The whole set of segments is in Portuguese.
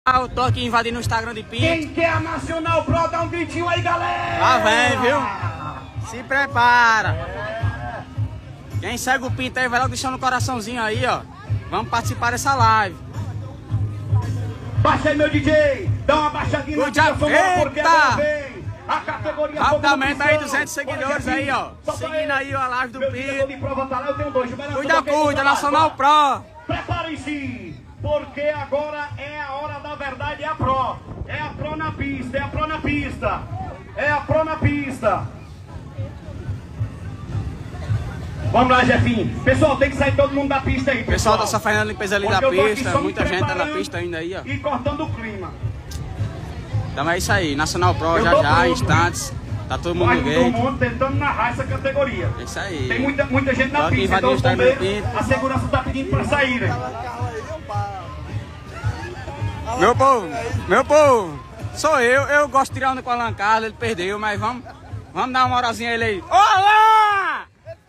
Eu tô aqui invadindo o Instagram de Pinto. Quem quer a Nacional Pro, dá um gritinho aí, galera! Lá vem, viu? Se prepara. Quem segue o Pinto aí, vai logo deixando o coraçãozinho aí, ó. Vamos participar dessa live. Baixa aí, meu DJ. Dá uma baixadinha na trilha sonora, porque agora vem a categoria rapidamente aí, 200 seguidores aí, ó. Seguindo aí a live do Pinto. Cuida, Nacional Pro. Preparem-se, porque agora é a hora da verdade, é a Pro. É a Pro na pista, é a Pro na pista. É a Pro na pista. Vamos lá, Jefinho. Pessoal, tem que sair todo mundo da pista aí, pessoal. Tá pessoal só fazendo a limpeza ali da pista. Muita gente tá na pista ainda aí, ó. E cortando o clima. Então é isso aí. Nacional Pro já, instantes. Tá todo mundo no gate. Todo mundo tentando narrar essa categoria. É isso aí. Tem muita gente na pista. Então os bombeiros, a segurança tá pedindo pra saírem. Meu povo, sou eu. Eu gosto de tirar onda com o Alan Carlos. Ele perdeu, mas vamos dar uma moralzinha a ele aí. Olá!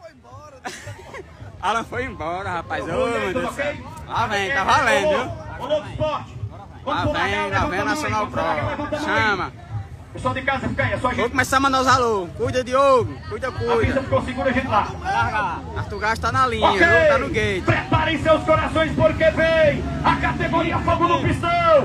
Alan foi embora, rapaz. Ô, meu Deus do céu. Lá vem, tá valendo, viu? Lá vem a Nacional Pro. Chama. Pessoal de casa, fica aí, é só a gente. Vou começar a mandar os alô. Cuida, Diogo. Cuida. A pista ficou segura, a gente lá. Arthur Gás tá na linha, okay. Viu? Tá no gate. Preparem seus corações, porque vem a categoria Fogo no Pistão.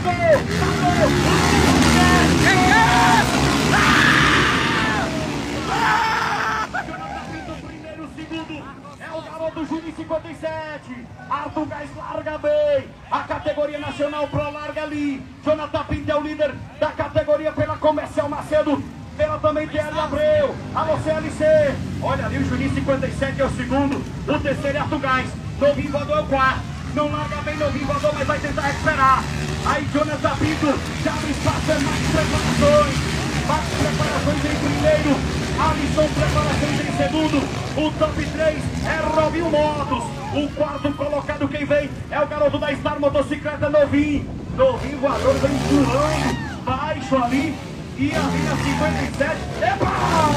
É o garoto Júnior 57. Arthur Gás larga bem. A categoria Nacional Pro larga ali. Jonathan Pinto é o líder da categoria pela Comercial Macedo. Pela também TL Abreu. Alô CLC. Olha ali o Juninho 57 é o segundo. O terceiro é Arthur Gás. Novinho voador é o quarto. Não larga bem Novinho voador, mas vai tentar recuperar. Aí Jonathan Pinto já abre espaço, é mais preparações. Mais preparações em primeiro. Alisson preparações em segundo. O top 3 é Robinho Motos. O quarto colocado quem vem é o garoto da Star Motocicleta Novinho. Novinho voador vem empurrando baixo ali. E ali na 57. Epa!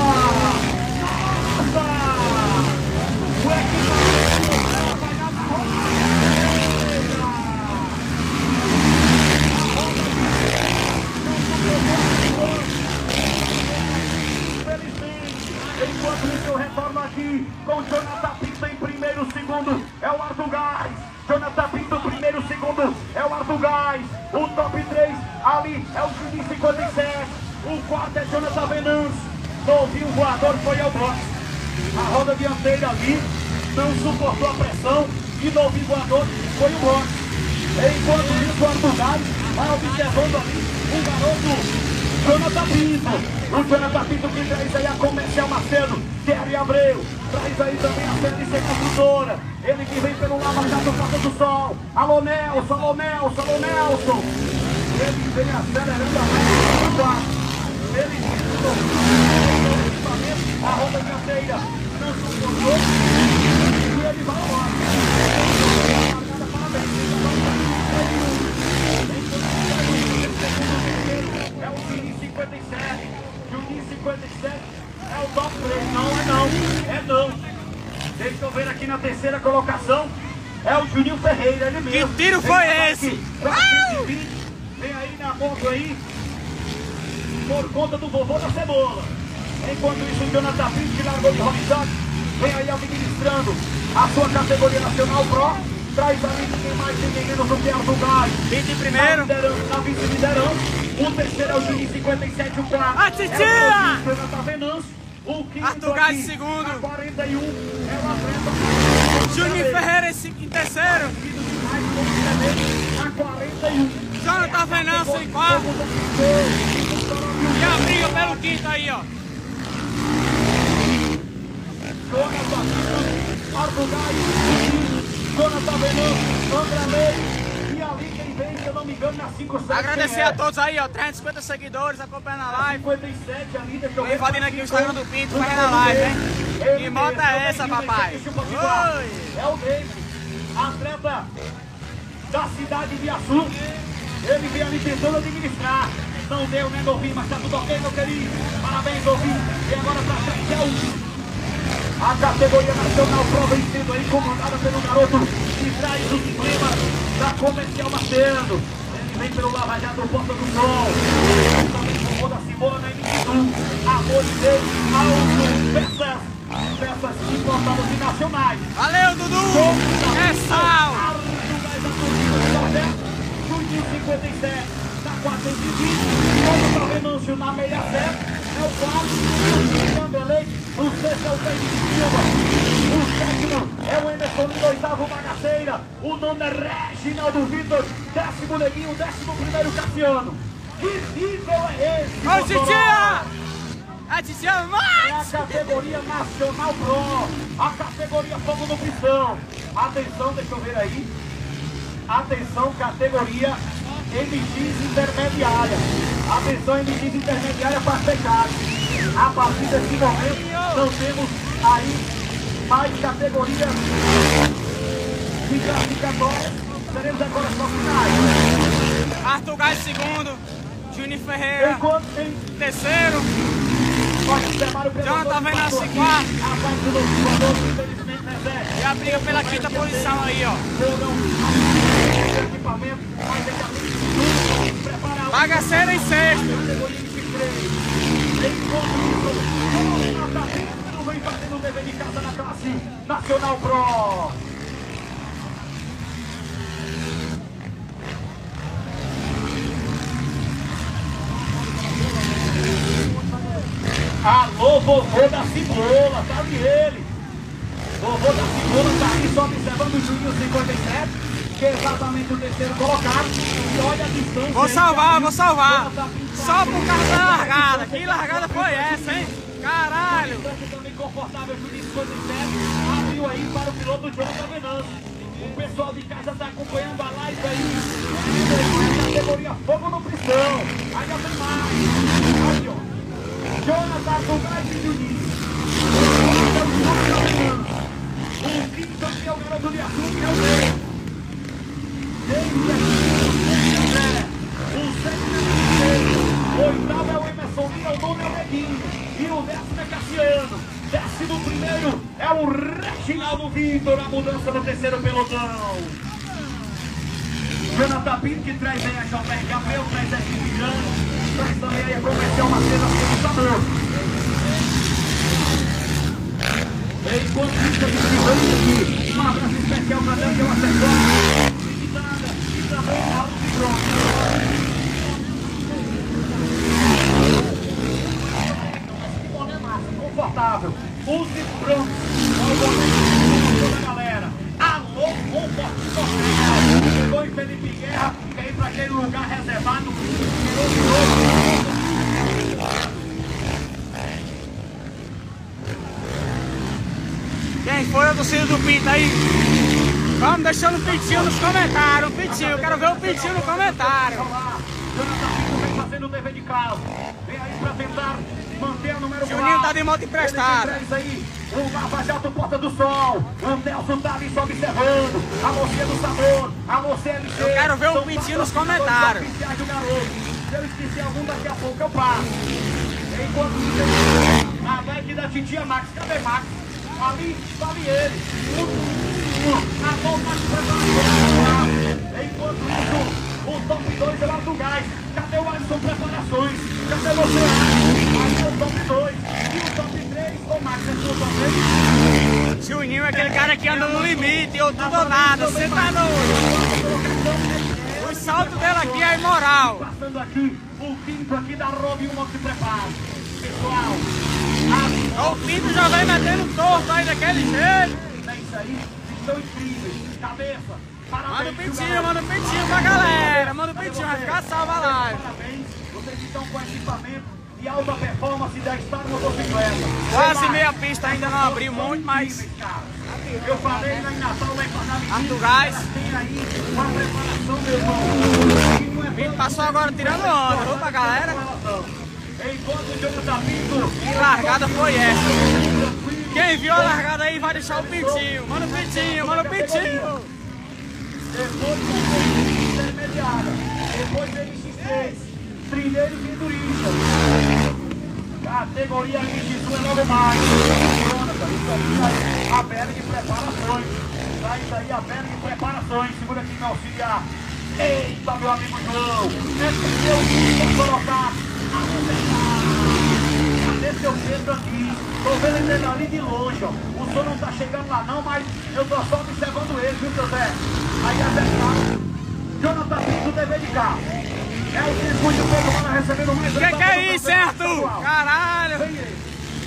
Nossa! O equipamento vai dar na roda. Enquanto isso eu retorno aqui com Jonathan Pinto em primeiro, segundo é o Arthur Gás. Jonathan Pinto primeiro, segundo é o Arthur Gás. O top 3 ali é o Juninho 57. O quarto é Jonathan Venâncio. Novinho voador foi ao boxe. A roda dianteira ali não suportou a pressão e Novinho voador foi o boxe. Enquanto isso o Arthur Gás vai observando ali o garoto Jonathan Pinto. O Jonathan Pinto que traz aí a Comercial Macedo, Terry Abreu, traz aí também a CLC Construtora. Ele que vem pelo Lava Jato Casa do Sol. Alô Nelson, alô Nelson, alô Nelson. Ele vem acelerando a reta. Ele a roda dianteira não suportou e ele vai embora. É o Juninho 57. Juninho 57 é o top 3. Não. Deixa eu ver aqui na terceira colocação. É o Juninho Ferreira, ele mesmo. Que tiro foi esse? Vem aí na moto aí. Por conta do vovô da cebola. Enquanto isso, o Jonathan Pinto, que largou de Rolissac, vem aí administrando a sua categoria Nacional Pro. Traz ali ninguém mais, ninguém menos do que Arthur Gás. 20 primeiro. Na vice-liderança. O terceiro é o Juninho 57, o quarto. A titia! Jonathan Venâncio. O quinto Arthur Gás em segundo. A 41 é o atleta. Juninho Ferreira em terceiro. A 41. Jonathan Venâncio em quarto. E a briga pelo quinto aí, ó. Arthur Gás, Jonathan Venâncio, André Meio. E ali quem vem, se eu não me engano, na 57. Agradecer a todos aí, ó. 350 seguidores acompanhando a live. 57 ali, deixa eu ver. Invadindo aqui o Instagram do Pinto, fazendo a live, hein? Que moto é essa, papai? Oi! É o David, atleta da cidade de Açu. Ele vem ali tentando administrar. Não deu, né, Novinho? Mas tá tudo ok, meu querido. Parabéns, Novinho. E agora pra frente é o A categoria nacional Pro vencendo aí, comandada pelo garoto que traz o clima da Comercial Macedo. Ele Vem pelo Lava Jato, Porta do Sol. Também vovô da Cebola na MX1. Amor de Deus, Alto, peças importadas e nacionais. Valeu, Dudu! É sal! Juninho 57, na 420. Como tá Venâncio na 67. É o 4, o Vanderlei, o 6 é o Pedro Silva, o 7 é o Emerson no 8º Bagaceira, o 9 é Reginaldo Vitor, 10º Neguinho, 11º Cassiano. Que nível é esse? Ô, Titia! A Titia É a mais! categoria Nacional Pro, a categoria Fogo no Pistão. Atenção, deixa eu ver aí. Atenção, categoria MX intermediária. Atenção, MX intermediária para fechar. A partir desse momento, não temos aí mais categorias de classificatórias. Teremos agora as finais. Arthur Gás segundo, Juninho Ferreira Enquanto em terceiro, Jonathan Venâncio quarto. a parte do voador, infelizmente, né, Zé? E a briga pela quinta posição aí, ó. Equipamento, mas daqui a pouco prepara Bagaceira em sexto. categoria 23. Enquanto isso, o Natapinto vem fazendo o dever de casa na classe Nacional Pro. Alô, vovô da Cebola, tá ali ele. Vovô da Cebola tá aí só observando o Juninho 57, que é exatamente o terceiro colocado. E olha a distância. Vou salvar, vou salvar. Só por causa da largada. Que largada foi essa, hein? Caralho. Também confortável, Juninho 57, abriu aí para o piloto Jonathan Venâncio. O pessoal de casa tá acompanhando a live aí. Categoria Fogo no Pistão. Ainda tem mais. Aí, ó. Jonathan Gás e Juninho. O quinto aqui é o garoto de açúcar, é o meu. Desde aqui, o sétimo é o oitavo é o Emerson Lira, o nono é o Neguinho. E o 10º é Cassiano. 11º é o Reginaldo Vitor, a mudança no terceiro pelotão. Jonathan Pinto que traz aí a JR Gabriel, traz a equipe grande. Traz também aí a Comercial Macedo, a Sabor. Enquanto isso, a gente vai aqui. Um abraço especial para Daniel Acessório. E também Alto e Pronto. Confortável. Use pronto. Toda a galera. Alô, confortável. Chegou em Felipe Guerra. Quer ir para aquele lugar reservado. Quem foi a torcida do Pinto aí? Vamos deixando o Pintinho nos comentários. Pintinho, eu quero ver o Pintinho no comentário. Jonathan Pinto vem fazendo o dever de casa. Vem aí para tentar manter o número 4. Juninho tá de moto emprestada. O Lava Jato Porta do Sol. O Nelson tá ali só observando. A mocinha do sabor. A mocinha LG. Eu quero ver o Pintinho nos comentários. Se eu esquecer algum, daqui a pouco eu passo. Enquanto isso, a bike da titia Max. Cadê Max? Ali, ele. A mão Max preparações. Enquanto isso, o top 2 é o Arthur Gás. Cadê o Alisson Preparações? Cadê você? Aí é o top 2. E o top 3, o Max é o top 3. Juninho é aquele cara que anda no limite, ou tudo ou nada, você tá doido. O salto dele aqui é imoral. Passando aqui, o quinto aqui da Rob 1 que prepara. Pessoal, O Pinto já vem metendo torto aí daquele jeito. é isso aí, estão incríveis. Cabeça, Manda o parabéns. Pintinho pra galera. Manda o Pintinho, vai ficar salva a live. Parabéns, vocês estão com equipamento de alta performance da Star Motocicleta. Quase meia pista ainda não abriu muito, mas Eu falei lá em Natal, lá em Parnamirim. Arthur Gás. Tem aí uma preparação, meu irmão. Pinto passou agora tirando onda. Vou pra galera. Enquanto o Jonathan Pinto. Que largada foi essa? Quem viu a largada aí vai deixar o Pintinho. Manda o Pintinho, manda o Pintinho. Depois do intermediária. Depois do MX6. Trilheiro e pendurista. Categoria MX1 é logo mais. Jonathan, isso aí a perna de preparações. Tá isso aí a perna de preparações. Segura aqui meu auxiliar. Eita, meu amigo João. É seu que colocar a cadê seu Pedro aqui? Tô vendo ele ali de longe, ó. O senhor não tá chegando lá não, mas eu tô só observando ele, viu, seu Zé? Aí acertaram. Jonathan Pinto, dever de cá. É o circuito Pedro Mano recebendo mais... Que é isso, certo? Caralho! Vem ele.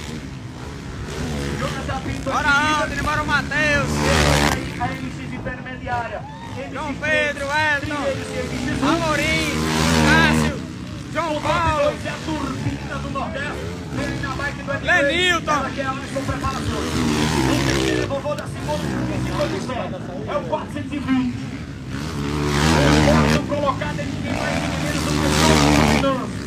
Jonathan Pinto... Bora onde? Bora o Matheus! A MX intermediária. João Pedro, Elton, Amorim, Cássio, João Paulo, é a turbina do Nordeste, vem na bike do Lenilton. Ela que é a Alisson Preparações. O terceiro vovô da segunda, 57. É o 420. O quarto colocado é ninguém mais ninguém menos do que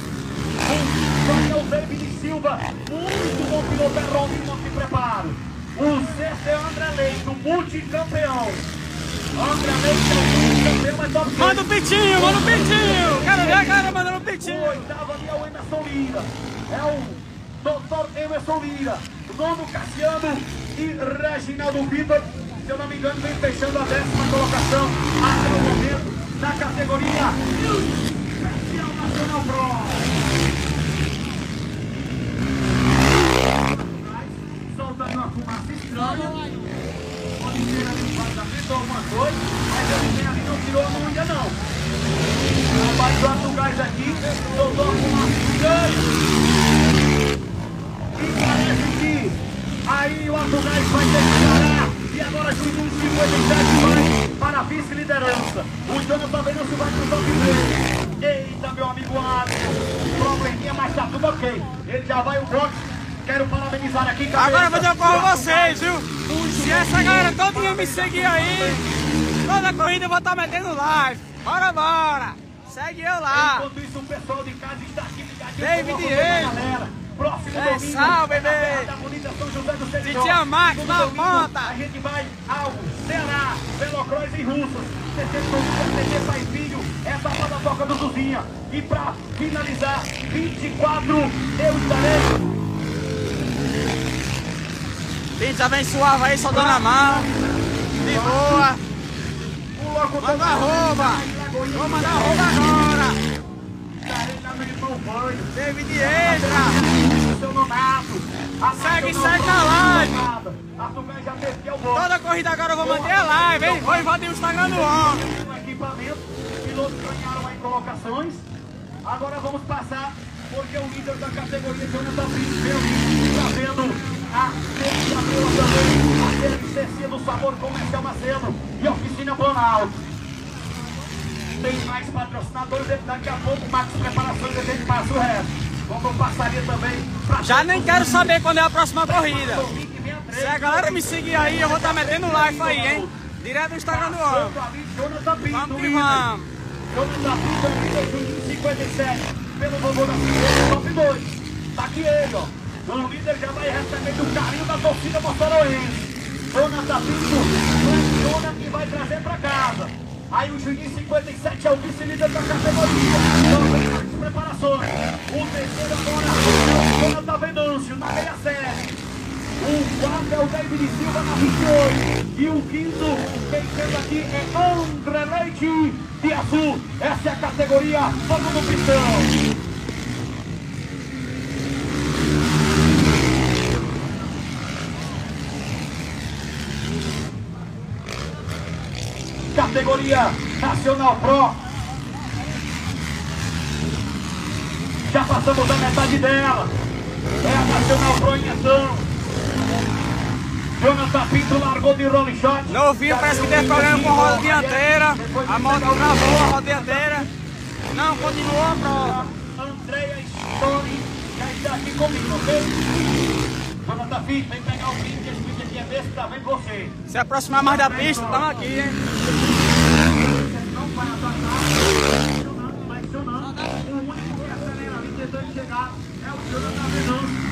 o o David Silva, muito bom piloto, é Romino que prepara. O sexto é André Leite, o multicampeão. André Leite é o multicampeão, mas top. Manda o pitinho, manda o pitinho. Quero ver a cara mandando o O pitinho. oitavo ali é o Emerson Lira. É o Dr. Emerson Lira. O nono Cassiano e Reginaldo Vitor. Se eu não me engano, vem fechando a 10ª colocação até o momento na categoria Especial Nacional Pro. Soltando uma fumaça estranha. Pode ter ali um vazamento ou alguma coisa, mas ele ali não tirou a mão ainda não. Abaixo do alto gás aqui, soltou a fumaça estranha. E parece que aí o alto gás vai ter que parar. E agora Juninho 57 vai para a vice-liderança. O Jonathan Venâncio vai para o top 3. Eita, meu amigo Alisson, probleminha, mas tá tudo ok. Ele já vai o box. Quero parabenizar aqui, Agora eu vou dizer pra vocês, viu? Se essa galera todinha me seguir aí, toda corrida eu vou estar metendo live. Bora, bora! Segue eu lá! Enquanto isso, o pessoal de casa está aqui ligadinho. David Reis! Próximo Ei, domingo, salve, na Terra bebê. da Bonita São José do Seridó. Titia Max, Segundo na domingo, ponta. A gente vai ao Ceará, Velocross e Russas. TT Pai Filho, essa banda toca do Zuzinha. E pra finalizar, 24, eu estarei. Pinto já vem suave aí, só dando a mão. De boa. O locutor Manda arroba. Vou mandar arroba agora. Estarei lá no Irmão Banho. David entra. Seu Nonato. Segue na live. A Tugã já meteu o bolo. Toda corrida agora eu vou manter a live, hein? Vou invadir o Instagram do homem. No equipamento, pilotos ganharam aí colocações. Agora vamos passar, porque o líder da categoria, Jonathan Pinto, trazendo a Abreu também, a CLCC do Sabor Comercial Macedo e Oficina Planalto. Tem mais patrocinadores, daqui a pouco Max Preparações, a gente passa o resto. Vamos passaria também. Já nem quero saber quando é a próxima corrida. Se a galera me seguir aí, eu vou estar metendo live aí, hein? Direto no Instagram do homem. Vamos que vamos. Jonathan Pinto, 57, pelo vovô da Figueira, top 2. Tá aqui ele, ó. O líder já vai recebendo o carinho da torcida moçoroense. Jonathan Pinto pressiona e vai trazer pra casa. Aí o Juninho 57 é o vice-líder da categoria. Então, as preparações. O terceiro agora é o Jonathan Venâncio, na 67. O quarto é o David Silva na 28. E o quinto, quem chega aqui é André Leite de Azul. Essa é a categoria Fogo no Pistão. Categoria Nacional Pro. Já passamos da metade dela. É a Nacional Pro em ação. Jonathan Pinto largou de rolling shot. Novinho, parece que teve problema com a roda dianteira. A moto travou a roda dianteira. Não, continuou a prova. Andréia Stone já está aqui comigo, ok? Jonathan Pinto, vem pegar o vídeo, esse vídeo aqui é desse, tá vendo você? Se aproximar mais da pista, estamos aqui, hein? Não vai atrasar, vai acionando. O único que acelera ali tentando chegar é o Jonathan Venâncio.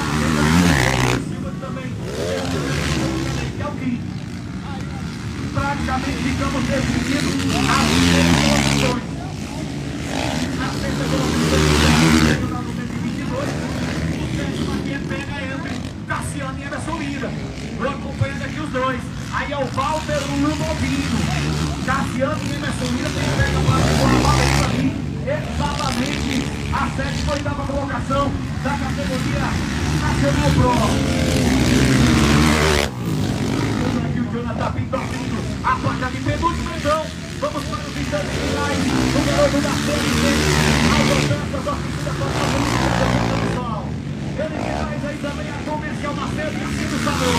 Também é o que praticamente ficamos definidos as primeiras colocações. Na sexta colocação no 122, o sétimo aqui é pega entre Cassiano e Emerson Lira. Vou acompanhando aqui os dois. Aí é o Walter Lumovino. Cassiano e Emerson Lira tem pega 7ª colocação da categoria Nacional Pro. Aqui o Jonathan Pinto abrindo a placa de penúltimo, então. Vamos para os instantes finais. O garoto da série B. Alvoranças, oficina total do ele que traz aí também a comercial Macedo e assim do Salão.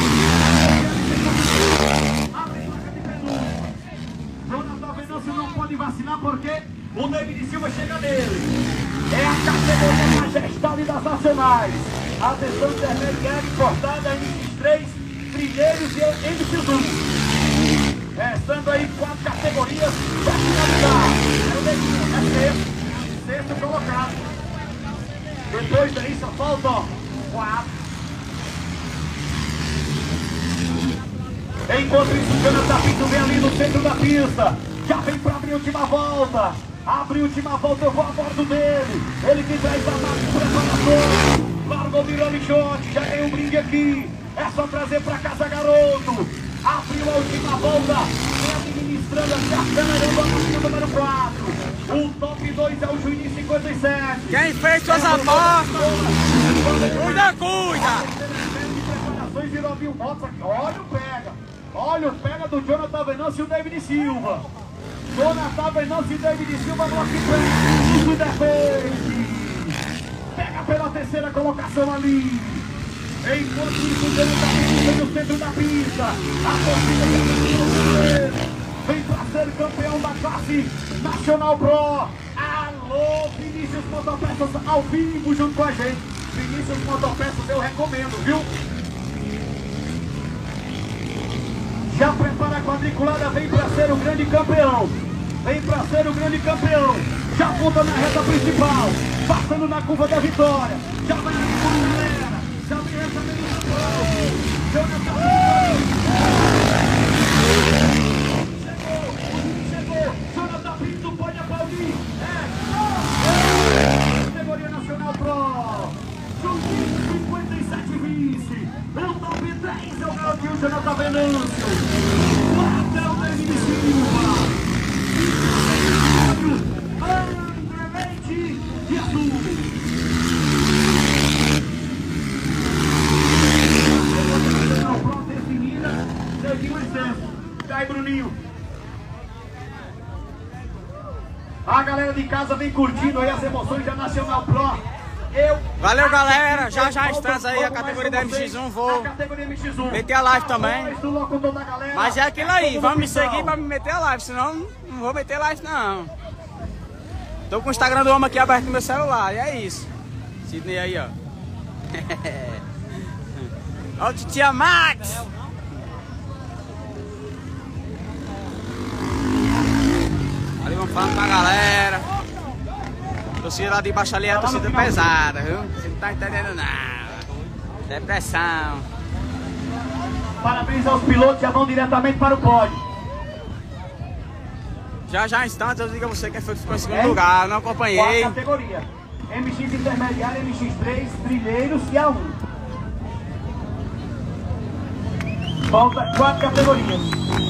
Abre placa de penúltimo. Jonathan Venâncio não pode vacilar porque o David Silva chega nele. É a categoria majestade das nacionais. Atenção intermediária importada MX3, trilheiros e MX1. Restando aí 4 categorias para finalizar. É o David, sexto colocado. Depois daí só falta 4. Enquanto isso, o Jonathan Pinto vem ali no centro da pista. Já vem para abrir a última volta. Abre a última volta, eu vou a bordo dele. Ele que traz a marca de preparação. Largou, virou lixote, já ganhou um brinde aqui. É só trazer para casa, garoto. Abriu a última volta. Vem administrando a câmera do número 4. O top 2 é o Juninho 57. Quem fez suas apostas? Cuida! Preparações virou mil motos aqui. Olha o pega. Olha o pega do Jonathan Venâncio e o David Silva. Jonathan Venâncio e David Silva no aqui. Isso defende. Pega pela terceira colocação ali. Enquanto isso, o Jonathan Venâncio no centro da pista. A torcida vem para ser campeão da classe Nacional Pro. Alô, Vinícius Motopeças ao vivo junto com a gente. Vinícius Motopeças eu recomendo, viu? Já prepara a quadriculada, vem para ser o grande campeão. Vem para ser o grande campeão. Já aponta na reta principal. Passando na curva da vitória. Já vai na curva, galera. Já vem essa menina pro. Chegou. Jonathan Pinto pode aplaudir. Categoria Nacional Pro. Juninho 57 vice. O top 10 é o garotinho Jonathan Venâncio. Até o David Silva. André Leite e Azul. Nacional Pro definida. Dedinho o excesso. E aí, Bruninho? A galera de casa vem curtindo aí as emoções da Nacional Pro. Valeu, galera. Já estamos aí a categoria da MX1. Vou meter a live também. Mas é aquilo aí. Vamos me seguir pra me meter a live. Senão não vou meter live, não. Tô com o Instagram do homem aqui aberto no meu celular. E é isso. Sidney aí, ó. Olha o Titia Max. Ali vamos falando com a galera. A torcida lá de baixo ali é a torcida pesada, viu? Você não tá entendendo nada. Depressão. Parabéns aos pilotos, já vão diretamente para o pódio. Já instantes eu digo a você que ficou em segundo lugar, eu não acompanhei. Qual categoria? MX intermediária, MX3, trilheiros e A1. Falta 4 categorias.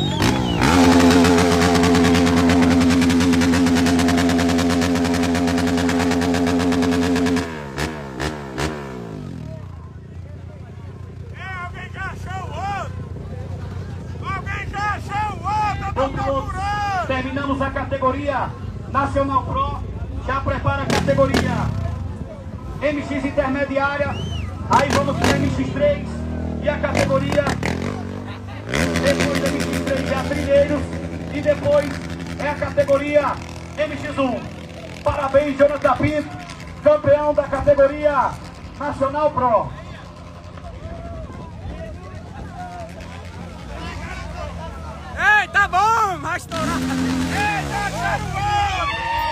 Terminamos a categoria Nacional Pro. Já prepara a categoria MX intermediária. Aí vamos para MX3 e a categoria depois da MX3 já trilheiros e depois é a categoria MX1. Parabéns, Jonathan Pinto, campeão da categoria Nacional Pro. Ei, tá bom, vai estourar. Ei, tá bom.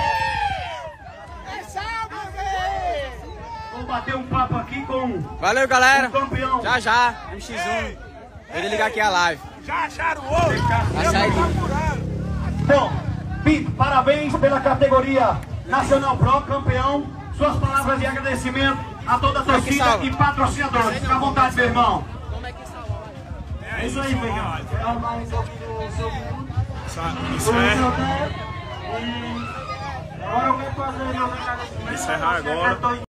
É sábado, velho. Vamos bater um papo aqui com valeu, galera. o campeão. Já, MX1. Eu vou ligar aqui a live. Já acharam o outro? Vai sair. Bom, Pinto, parabéns pela categoria Nacional Pro, campeão. Suas palavras de agradecimento a toda a torcida e patrocinadores. Fica à vontade, meu irmão. É isso aí, Veiga. Isso é. Agora eu quero fazer meus agradecimentos. Encerrar agora.